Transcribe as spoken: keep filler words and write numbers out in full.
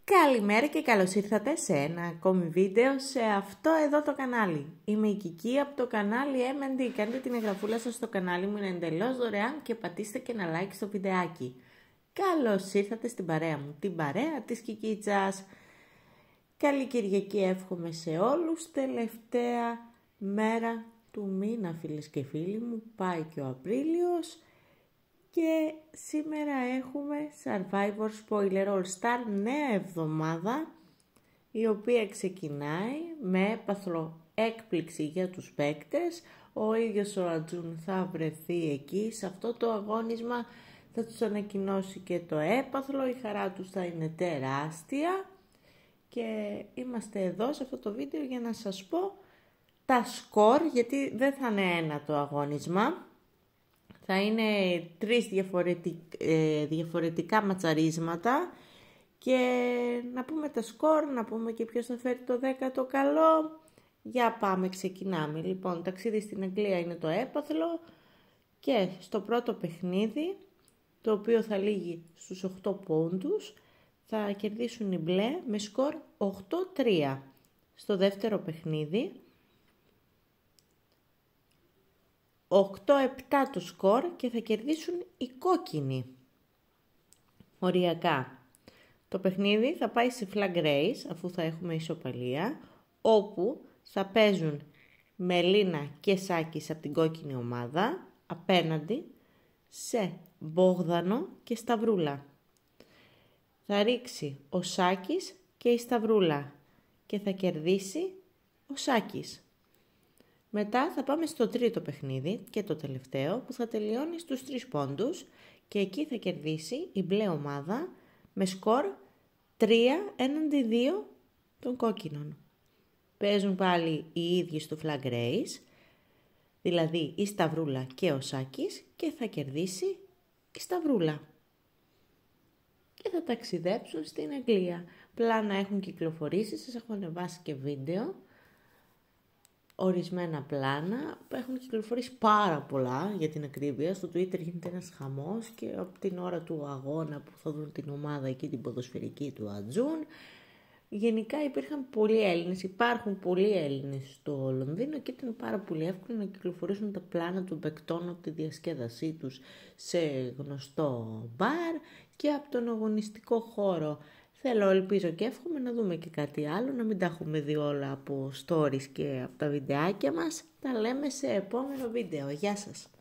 Καλημέρα και καλώς ήρθατε σε ένα ακόμη βίντεο σε αυτό εδώ το κανάλι. Είμαι η Κική από το κανάλι εμ εν ντι. Κάντε την εγγραφούλα σας στο κανάλι μου, είναι εντελώς δωρεάν και πατήστε και ένα like στο βιντεάκι. Καλώς ήρθατε στην παρέα μου, την παρέα της Κικίτσας. Καλή Κυριακή εύχομαι σε όλους. Τελευταία μέρα του μήνα, φίλες και φίλοι μου, πάει και ο Απρίλιος. Και σήμερα έχουμε Survivor Spoiler All Star νέα εβδομάδα, η οποία ξεκινάει με έπαθλο έκπληξη για τους παίκτες. Ο ίδιος ο Ατζούν θα βρεθεί εκεί, σε αυτό το αγώνισμα θα τους ανακοινώσει και το έπαθλο, η χαρά τους θα είναι τεράστια. Και είμαστε εδώ σε αυτό το βίντεο για να σας πω τα σκορ, γιατί δεν θα είναι ένα το αγώνισμα. Θα είναι τρεις διαφορετικ, ε, διαφορετικά ματσαρίσματα και να πούμε τα σκορ, να πούμε και ποιος θα φέρει το δέκατο καλό. Για πάμε, ξεκινάμε. Λοιπόν, ταξίδι στην Αγγλία είναι το έπαθλο και στο πρώτο παιχνίδι, το οποίο θα λήγει στους οκτώ πόντους, θα κερδίσουν οι μπλε με σκορ οκτώ τρία. Στο δεύτερο παιχνίδι, οκτώ επτά το σκορ και θα κερδίσουν οι κόκκινοι. Οριακά. Το παιχνίδι θα πάει σε flag race, αφού θα έχουμε ισοπαλία, όπου θα παίζουν Μελίνα και Σάκης από την κόκκινη ομάδα, απέναντι σε Μπόγδανο και Σταυρούλα. Θα ρίξει ο Σάκης και η Σταυρούλα και θα κερδίσει ο Σάκης. Μετά θα πάμε στο τρίτο παιχνίδι και το τελευταίο, που θα τελειώνει στους τρεις πόντους και εκεί θα κερδίσει η μπλε ομάδα με σκορ τρία έναντι δύο των κόκκινων. Παίζουν πάλι οι ίδιοι στο flag race, δηλαδή η Σταυρούλα και ο Σάκης, και θα κερδίσει η Σταυρούλα. Και θα ταξιδέψουν στην Αγγλία. Πλάνα έχουν κυκλοφορήσει, σας έχω ανεβάσει και βίντεο. Ορισμένα πλάνα που έχουν κυκλοφορήσει πάρα πολλά, για την ακρίβεια. Στο Twitter γίνεται ένας χαμός και από την ώρα του αγώνα που θα δουν την ομάδα εκεί, την ποδοσφαιρική του Ατζούν. Γενικά υπήρχαν πολλοί Έλληνες, υπάρχουν πολλοί Έλληνες στο Λονδίνο και ήταν πάρα πολύ εύκολο να κυκλοφορήσουν τα πλάνα των παικτών από τη διασκέδασή τους σε γνωστό μπαρ και από τον αγωνιστικό χώρο. Θέλω, ελπίζω και εύχομαι να δούμε και κάτι άλλο, να μην τα έχουμε δει όλα από stories και από τα βιντεάκια μας. Τα λέμε σε επόμενο βίντεο. Γεια σας!